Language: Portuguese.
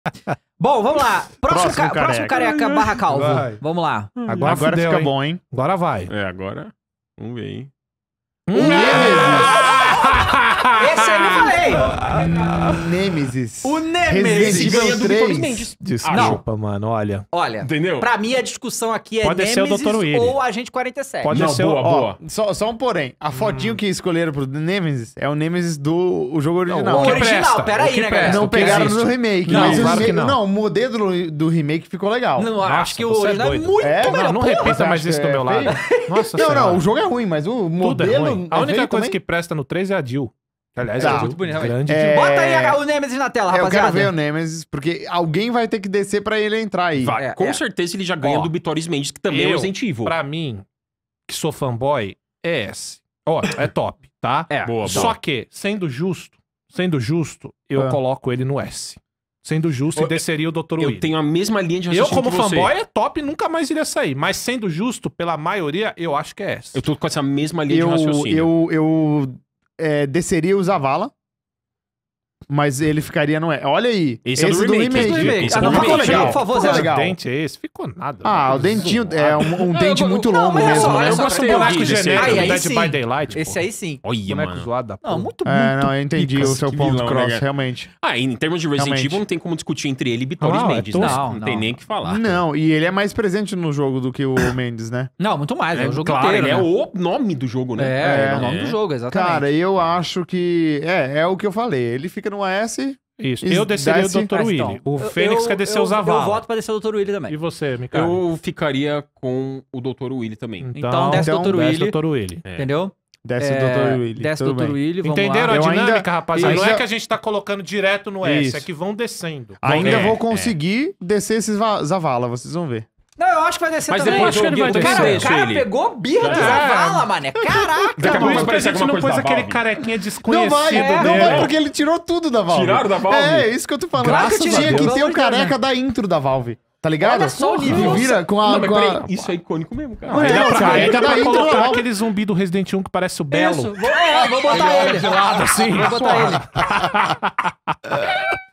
Bom, vamos lá. Próximo careca barra calvo. Vai. Vamos lá. Agora fudeu, fica hein? bom, hein? Agora vai. Agora. Vamos ver, hein? Esse aí eu falei. Nemesis. O Resident Nemesis. ganha Evil do 3. Vitor Mendes. Desculpa, mano, olha. Olha, Entendeu? pra mim a discussão aqui é Pode ser o Nemesis Dr. Willy. ou Agente 47. Pode Não, ser boa, Ó, boa. só um porém. A fotinho que escolheram pro Nemesis é o Nemesis do jogo original. O que original, presta, peraí, o que né, presta, galera? Não o que pegaram existe. no remake. Não, mas o claro que remake, não. o modelo do remake ficou legal. Não, acho que o você é original é doido. muito É? melhor. Não Porra, repita você mais acha isso do que meu é lado. Nossa Não, senhora. não, o jogo é ruim, mas o Tudo é modelo... ruim. A única feio coisa também. que presta no 3 é a Jill. Aliás, Tá. é a Muito bonito, grande É, Jill. Bota aí o Nemesis na tela, Eu rapaziada. quero ver o Nemesis, porque alguém vai ter que descer pra ele entrar aí. Vai, com certeza ele já ganha Ó, do Vitoris Mendes, que também é o Resident Evil. Pra mim, que sou fanboy, é S. Ó, é top, tá? É. Boa, Só boa. que, sendo justo, eu coloco ele no S. Sendo justo, e desceria o Dr. Eu Willy. tenho a mesma linha de Eu, raciocínio como que você. fanboy, é top e nunca mais iria sair. Mas sendo justo, pela maioria, eu acho que é S. Eu tô com essa mesma linha de raciocínio. Eu desceria o Zavala, mas ele ficaria no... Olha aí. Esse é do remake, esse Do remake. Esse é não do ficou remake. legal, por favor, Ficou Zé. legal. Que dente é esse? Ficou nada. Ah, o dentinho é um dente muito não, longo mas olha mesmo, só, né? olha Eu só, gosto do peraí, boneco eu vi, genérico aí do Dead sim. by Daylight. Esse pô. aí sim. Olha, Boneco mano. zoado da Não, porra. muito, É, muito. não, eu entendi Picas, o seu que ponto, vilão, né, Cross, cara? realmente. Em termos de Resident Realmente. Evil, não tem como discutir entre ele e Vitoris Não, é Mendes, tosco. né? Não, Não tem não. nem o que falar. Não, e ele é mais presente no jogo do que o Mendes, né? Não, muito mais. É o jogo claro, inteiro, ele é né? o nome do jogo, né? É o nome do jogo, exatamente. Cara, eu acho que... É o que eu falei. Ele fica no S... Isso. Eu desceria Desce- o Dr. Mas, Willy. então, O Fênix quer descer o Zavala. Eu voto pra descer o Dr. Willy também. E você, Mikael? Eu ficaria com o Dr. Willy também. Então, desce o Dr. Willy. Dr. Willy. Entendeu? Desce o Dr. Willy. Desce o tudo Dr. bem. Willy, vamos Entenderam lá. a Eu dinâmica, ainda- rapaziada? Não é Isso. que a gente tá colocando direto no S, Isso. é que vão descendo. Ainda É, vou conseguir descer esses Zavala, vocês vão ver. Não, eu acho que vai descer Mas também. depois acho que ele vai o descer. cara, Isso, o cara ele. pegou birra do Zavala, mané. Caraca, Daqui a Por pouco isso vai que a aparecer gente alguma não coisa pôs da aquele Valve. carequinha Não desconhecido vai, dele. não vai, porque ele tirou tudo da Valve. Tiraram da Valve? É, isso que eu tô falando. Graças Tinha a Deus. que ter o Pelo amor de Deus, careca da intro da Valve. Tá ligado? Olha só o nível. Que vira com a... Não, mas com a- peraí, isso é icônico mesmo, cara. Não, Aí dá É, pra, cara, aí dá ele pra tá indo colocar lá. aquele zumbi do Resident 1 que parece o Belo. Isso, vou botar ele. De lado, assim. Vou botar ele.